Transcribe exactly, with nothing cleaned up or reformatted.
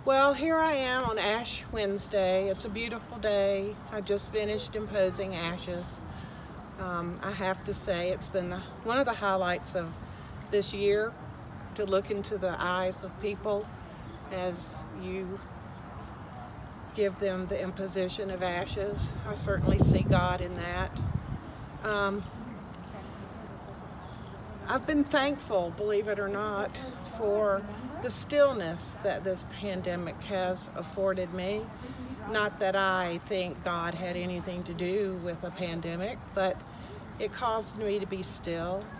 Well, here I am on Ash Wednesday. It's a beautiful day. I just finished imposing ashes. Um, I have to say it's been the, one of the highlights of this year to look into the eyes of people as you give them the imposition of ashes. I certainly see God in that. Um, I've been thankful, believe it or not, for the stillness that this pandemic has afforded me. Not that I think God had anything to do with a pandemic, but it caused me to be still